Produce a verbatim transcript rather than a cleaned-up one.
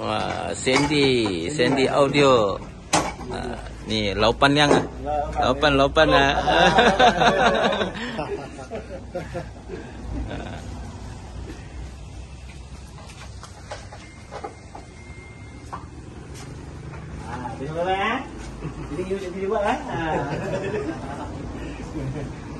Wah, Xiande, Xiande audio. Uh, ni laupan yang laupan laupan ah. Ah, tengok kan? Jadi you sendiri buat ah.